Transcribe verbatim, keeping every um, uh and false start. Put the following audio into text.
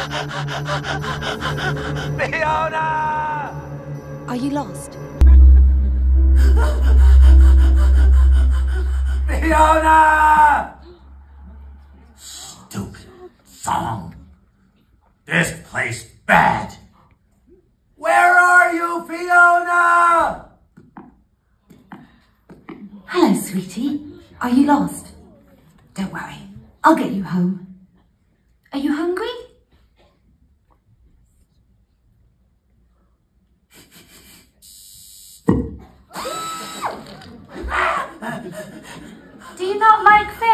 Fionna! Are you lost? Fionna! Stupid song. This place bad. Where are you, Fionna? Hello, sweetie. Are you lost? Don't worry. I'll get you home. Are you hungry? Do you not like fish?